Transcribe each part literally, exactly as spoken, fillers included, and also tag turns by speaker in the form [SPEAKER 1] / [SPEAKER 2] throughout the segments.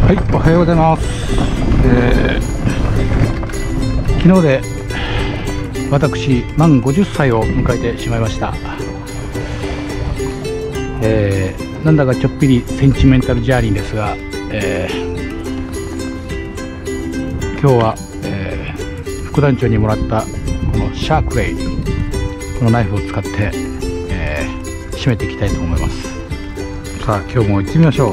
[SPEAKER 1] はい、おはようございます。えー、昨日で私満ごじゅっさいを迎えてしまいました。えー、なんだかちょっぴりセンチメンタルジャーニーですが、えー、今日は、えー、副団長にもらったこのシャークレイ、このナイフを使って、えー、締めていきたいと思います。さあ今日も行ってみましょう。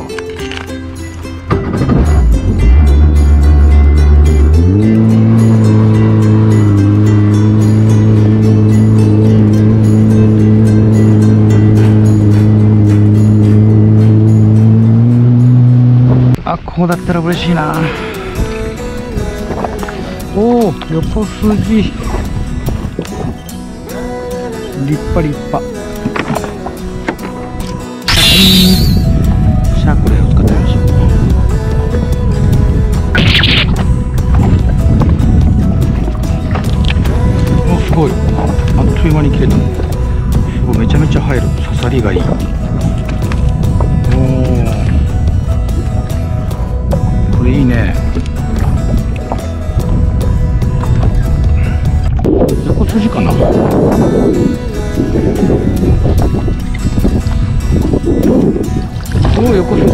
[SPEAKER 1] あ、こうだったら嬉しいな。おお、横筋立派立派。シャークレイを使ってみましょう。お、すごい、あっという間に切れた。すごい、めちゃめちゃ入る。刺さりがいい。おお、これいいね。横筋かな。おお、横筋。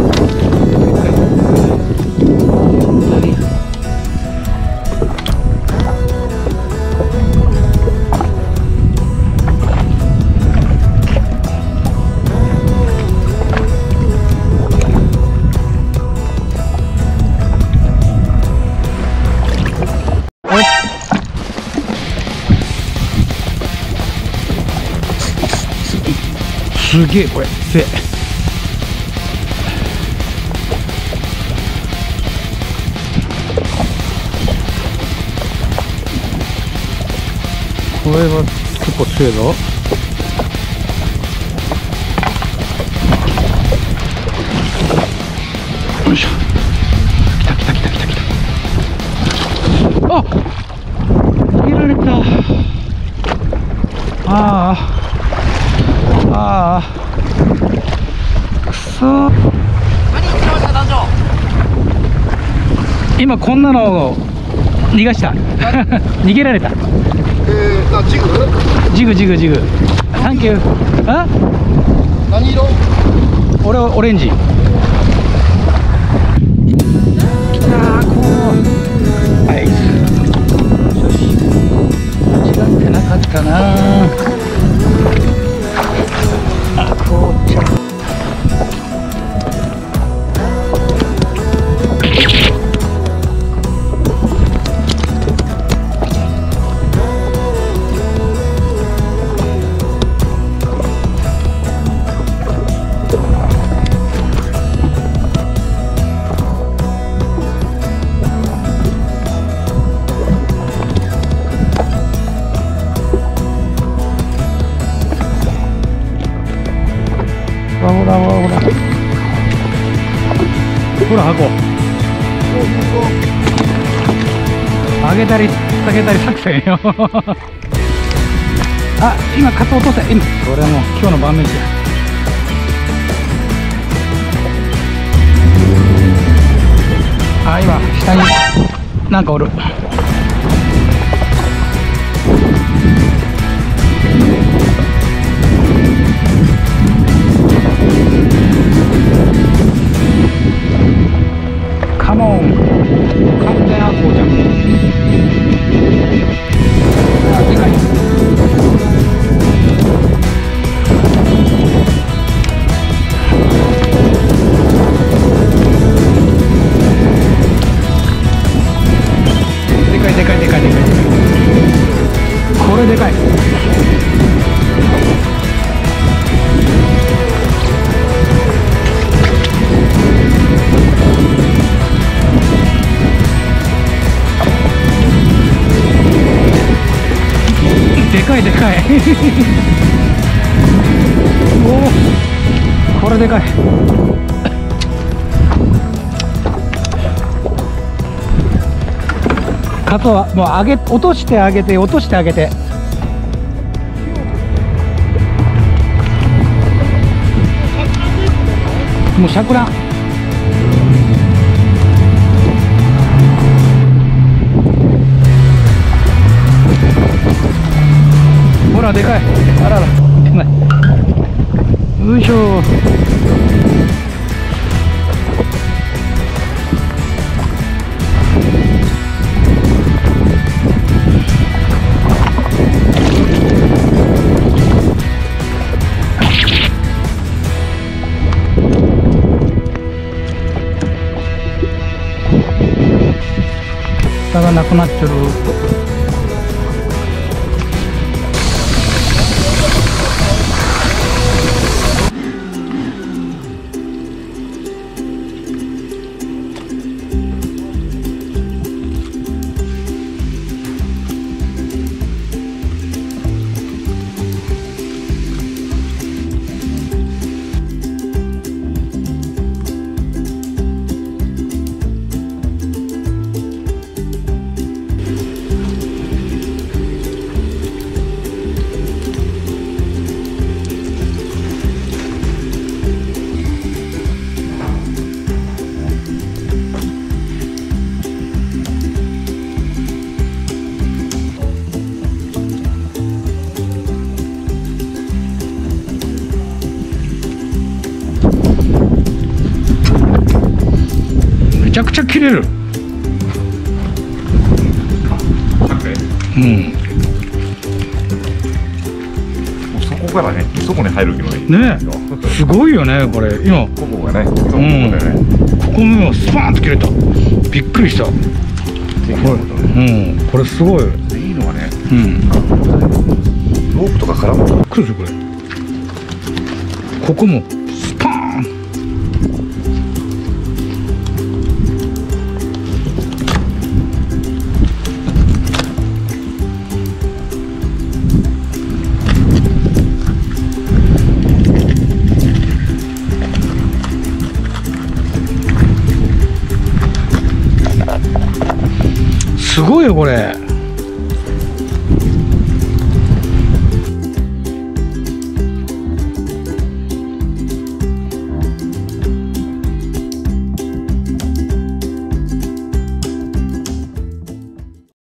[SPEAKER 1] すげえ、これせこれは結構強いぞ。よいしょ。来た来た来た来た来た。あ、逃げられた。ああああ、くそー。
[SPEAKER 2] 何言ってました団長。
[SPEAKER 1] 今こんなのを逃がした逃げられた。
[SPEAKER 2] えー、あ、ジグ
[SPEAKER 1] ジグジグジグ。サンキュー。あ、
[SPEAKER 2] 何色。
[SPEAKER 1] 俺はオレンジ。きたー、こう。はい、よし、間違ってなかったなー。ほらほらほらほらほら、箱上げたり下げたり作戦よあ、今カツ落とせ。今これはもう今日の晩飯や。あ、今下になんかおる。カモン、完全アコーじゃん。あ、でかい。でかいでかいでかいでかいでかい。これでかい。でかいでかいおお、これでかい。カツオはもう上げ、落としてあげて、落としてあげて。もうしゃくらん。 でかい。あらら、でかい。よいしょ。蓋がなくなっちゃう。めちゃくちゃ切れる。うん。
[SPEAKER 3] もうそこからね、そこに入るけどね。
[SPEAKER 1] ね、すごいよね、これ、今。
[SPEAKER 3] ここがね、ここ
[SPEAKER 1] うん。ここもスパーンと切れた。びっくりした。これ、うん、これすごい。
[SPEAKER 3] いいのはね、
[SPEAKER 1] うん。
[SPEAKER 3] ロープとか絡むと。
[SPEAKER 1] 来るぞ、これ。ここも、スパーン。すごいよこれ。